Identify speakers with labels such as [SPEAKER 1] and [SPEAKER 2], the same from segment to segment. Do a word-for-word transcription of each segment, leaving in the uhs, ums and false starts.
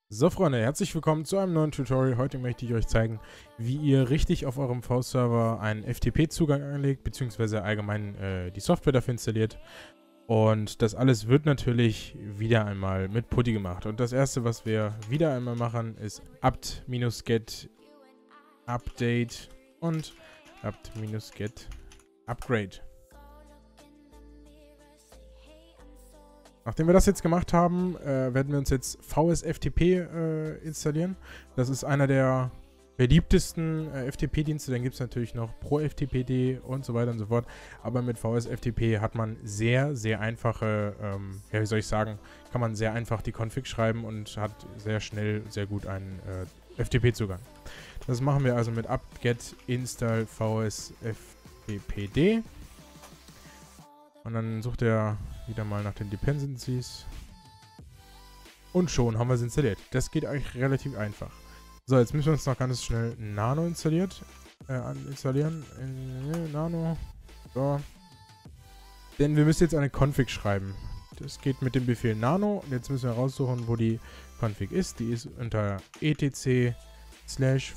[SPEAKER 1] So Freunde, herzlich willkommen zu einem neuen Tutorial. Heute möchte ich euch zeigen, wie ihr richtig auf eurem V S-Server einen F T P-Zugang anlegt, beziehungsweise allgemein äh, die Software dafür installiert. Und das alles wird natürlich wieder einmal mit PuTTY gemacht. Und das erste, was wir wieder einmal machen, ist apt-get update und apt-get upgrade. Nachdem wir das jetzt gemacht haben, äh, werden wir uns jetzt V S F T P äh, installieren. Das ist einer der beliebtesten äh, F T P-Dienste. Dann gibt es natürlich noch ProFTPD und so weiter und so fort. Aber mit V S F T P hat man sehr, sehr einfache, ähm, ja, wie soll ich sagen, kann man sehr einfach die Config schreiben und hat sehr schnell, sehr gut einen äh, F T P-Zugang. Das machen wir also mit apt-get install V S F T P D. Und dann sucht er wieder mal nach den Dependencies. Und schon haben wir es installiert. Das geht eigentlich relativ einfach. So, jetzt müssen wir uns noch ganz schnell Nano installiert, äh, installieren. Äh, Nano. So. Denn wir müssen jetzt eine Config schreiben. Das geht mit dem Befehl Nano. Und jetzt müssen wir raussuchen, wo die Config ist. Die ist unter etc slash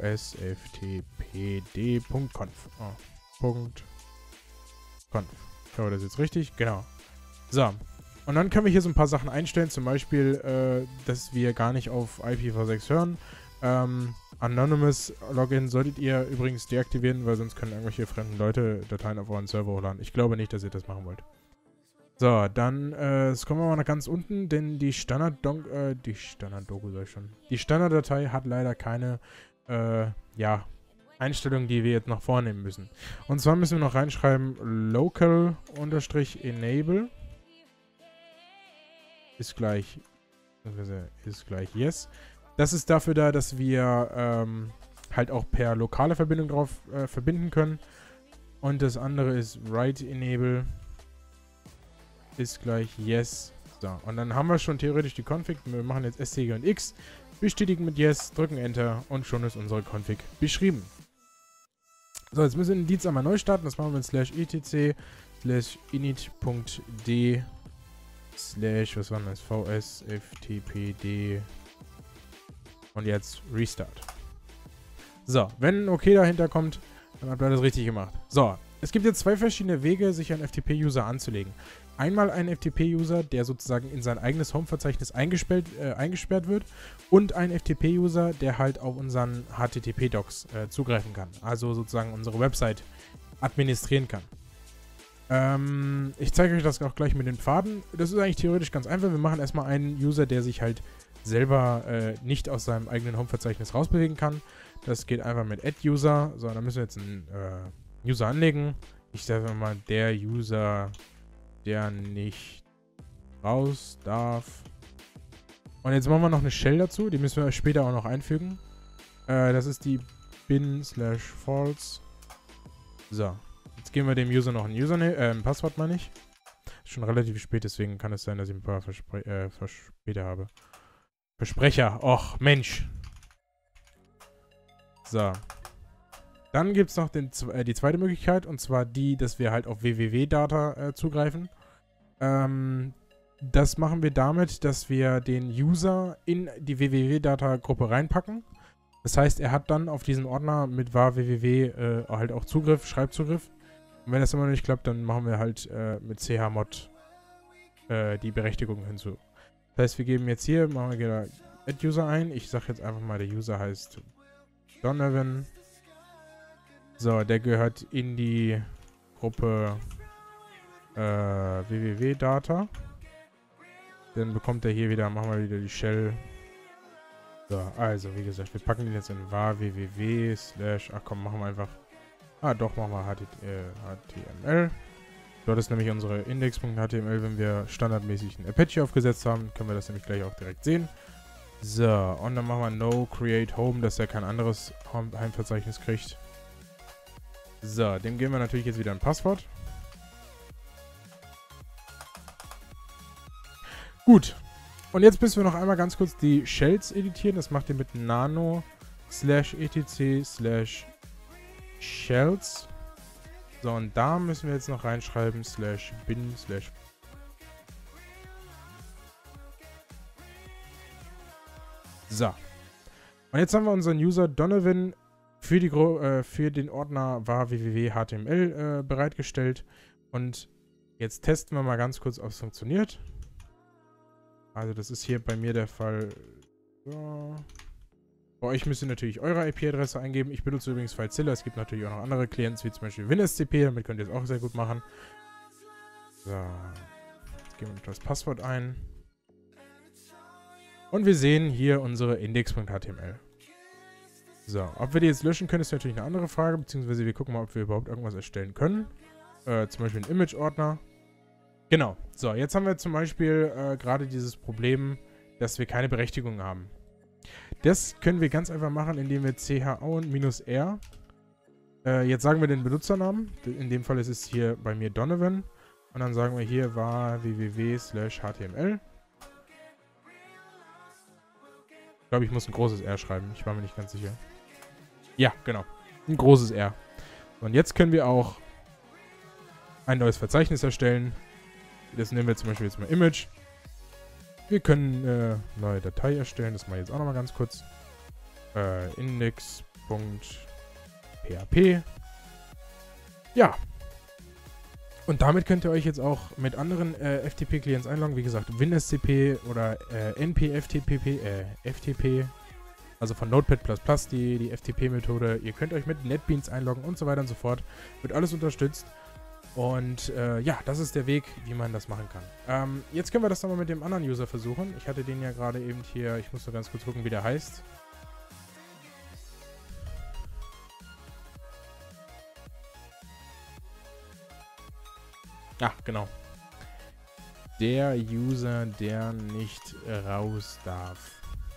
[SPEAKER 1] vsftpd.conf. Oh, Punkt. Conf. Ich hoffe, das ist jetzt richtig. Genau. So. Und dann können wir hier so ein paar Sachen einstellen. Zum Beispiel, äh, dass wir gar nicht auf I P v sechs hören. Ähm, Anonymous Login solltet ihr übrigens deaktivieren, weil sonst können irgendwelche fremden Leute Dateien auf euren Server hochladen. Ich glaube nicht, dass ihr das machen wollt. So, dann äh, kommen wir mal nach ganz unten, denn die Standard äh, die Standard-Doku soll ich schon. Die Standarddatei hat leider keine, äh, ja, Einstellungen, die wir jetzt noch vornehmen müssen. Und zwar müssen wir noch reinschreiben local-enable ist gleich ist gleich yes. Das ist dafür da, dass wir ähm, halt auch per lokale Verbindung drauf äh, verbinden können. Und das andere ist write-enable ist gleich yes. So, und dann haben wir schon theoretisch die Config. Wir machen jetzt S T G und X, bestätigen mit yes, drücken Enter und schon ist unsere Config beschrieben. So, jetzt müssen wir den Dienst einmal neu starten. Das machen wir mit slash etc slash init.d slash, was war das? vsftpd und jetzt Restart. So, wenn ein OK dahinter kommt, dann habt ihr das richtig gemacht. So, es gibt jetzt zwei verschiedene Wege, sich einen F T P-User anzulegen. Einmal einen F T P-User, der sozusagen in sein eigenes Home-Verzeichnis eingesperrt, äh, eingesperrt wird und einen F T P-User, der halt auf unseren H T T P-Docs äh, zugreifen kann. Also sozusagen unsere Website administrieren kann. Ähm, ich zeige euch das auch gleich mit den Pfaden. Das ist eigentlich theoretisch ganz einfach. Wir machen erstmal einen User, der sich halt selber äh, nicht aus seinem eigenen Home-Verzeichnis rausbewegen kann. Das geht einfach mit add-User. So, dann müssen wir jetzt einen äh, User anlegen. Ich sage mal, der User, der nicht raus darf. Und jetzt machen wir noch eine Shell dazu. Die müssen wir später auch noch einfügen. Äh, das ist die bin slash false. So. Jetzt geben wir dem User noch ein Username, äh, ein Passwort meine ich. Ist schon relativ spät, deswegen kann es sein, dass ich ein paar Verspre äh, Verspäter habe. Versprecher. Och, Mensch. So. Dann gibt es noch den, äh, die zweite Möglichkeit, und zwar die, dass wir halt auf www-Data äh, zugreifen. Ähm, das machen wir damit, dass wir den User in die www-Data-Gruppe reinpacken. Das heißt, er hat dann auf diesen Ordner mit var www äh, halt auch Zugriff, Schreibzugriff. Und wenn das immer noch nicht klappt, dann machen wir halt äh, mit chmod äh, die Berechtigung hinzu. Das heißt, wir geben jetzt hier, machen wir wieder add-User ein. Ich sage jetzt einfach mal, der User heißt Donovan. So, der gehört in die Gruppe äh, www-Data. Dann bekommt er hier wieder, machen wir wieder die Shell. So, also, wie gesagt, wir packen den jetzt in var www slash, ach komm, machen wir einfach, ah doch, machen wir H T M L. Dort ist nämlich unsere index.html, wenn wir standardmäßig ein Apache aufgesetzt haben, können wir das nämlich gleich auch direkt sehen. So, und dann machen wir no create home, dass er kein anderes Heimverzeichnis kriegt. So, dem geben wir natürlich jetzt wieder ein Passwort. Gut. Und jetzt müssen wir noch einmal ganz kurz die Shells editieren. Das macht ihr mit nano slash etc slash shells. So, und da müssen wir jetzt noch reinschreiben slash bin slash So. Und jetzt haben wir unseren User Donovan für, die, äh, für den Ordner var www punkt html äh, bereitgestellt. Und jetzt testen wir mal ganz kurz, ob es funktioniert. Also das ist hier bei mir der Fall. So. Bei euch müsst ihr natürlich eure I P-Adresse eingeben. Ich benutze übrigens FileZilla. Es gibt natürlich auch noch andere Clients, wie zum Beispiel WinSCP. Damit könnt ihr es auch sehr gut machen. So. Jetzt geben wir das Passwort ein. Und wir sehen hier unsere index.html. So, ob wir die jetzt löschen können, ist natürlich eine andere Frage. Beziehungsweise wir gucken mal, ob wir überhaupt irgendwas erstellen können. Äh, zum Beispiel einen Image-Ordner. Genau. So, jetzt haben wir zum Beispiel äh, gerade dieses Problem, dass wir keine Berechtigung haben. Das können wir ganz einfach machen, indem wir chaown-r, äh, jetzt sagen wir den Benutzernamen, in dem Fall ist es hier bei mir Donovan, und dann sagen wir hier var www slash html. Ich glaube, ich muss ein großes R schreiben, ich war mir nicht ganz sicher. Ja, genau, ein großes R. Und jetzt können wir auch ein neues Verzeichnis erstellen. Das nehmen wir zum Beispiel jetzt mal Image. Wir können eine äh, neue Datei erstellen, das mache ich jetzt auch nochmal ganz kurz. Äh, index.php. Ja. Und damit könnt ihr euch jetzt auch mit anderen äh, F T P-Clients einloggen. Wie gesagt, WinSCP oder äh, N P F T P, äh, F T P. Also von Notepad plus plus, die, die F T P-Methode. Ihr könnt euch mit NetBeans einloggen und so weiter und so fort. Wird alles unterstützt. Und äh, ja, das ist der Weg, wie man das machen kann. Ähm, jetzt können wir das nochmal mit dem anderen User versuchen. Ich hatte den ja gerade eben hier, ich muss nur ganz kurz gucken, wie der heißt. Ah, genau. Der User, der nicht raus darf.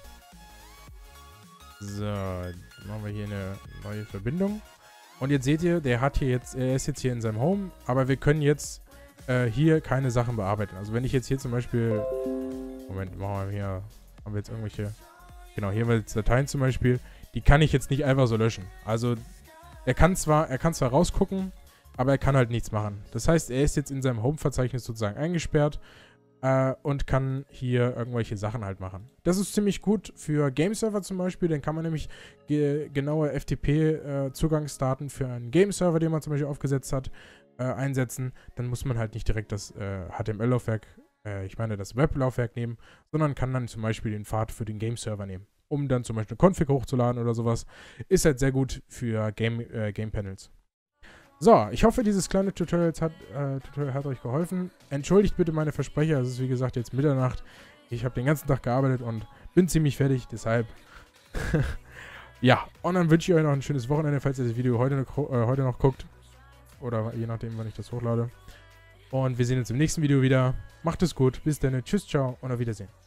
[SPEAKER 1] So, machen wir hier eine neue Verbindung. Und jetzt seht ihr, der hat hier jetzt, er ist jetzt hier in seinem Home, aber wir können jetzt äh, hier keine Sachen bearbeiten. Also wenn ich jetzt hier zum Beispiel, Moment, machen wir hier, haben wir jetzt irgendwelche, genau, hier haben wir jetzt Dateien zum Beispiel, die kann ich jetzt nicht einfach so löschen. Also er kann zwar, er kann zwar rausgucken, aber er kann halt nichts machen. Das heißt, er ist jetzt in seinem Home-Verzeichnis sozusagen eingesperrt äh, und kann hier irgendwelche Sachen halt machen. Das ist ziemlich gut für Game-Server zum Beispiel, dann kann man nämlich ge genaue F T P-Zugangsdaten äh, für einen Game-Server, den man zum Beispiel aufgesetzt hat, äh, einsetzen. Dann muss man halt nicht direkt das äh, H T M L-Laufwerk, äh, ich meine das Web-Laufwerk nehmen, sondern kann dann zum Beispiel den Pfad für den Game-Server nehmen, um dann zum Beispiel eine Config hochzuladen oder sowas. Ist halt sehr gut für Game, äh, Game-Panels. So, ich hoffe, dieses kleine Tutorial hat, äh, Tutorial hat euch geholfen. Entschuldigt bitte meine Versprecher, es ist wie gesagt jetzt Mitternacht. Ich habe den ganzen Tag gearbeitet und bin ziemlich fertig, deshalb. Ja, und dann wünsche ich euch noch ein schönes Wochenende, falls ihr das Video heute noch, äh, heute noch guckt. Oder je nachdem, wann ich das hochlade. Und wir sehen uns im nächsten Video wieder. Macht es gut, bis dann, tschüss, ciao und auf Wiedersehen.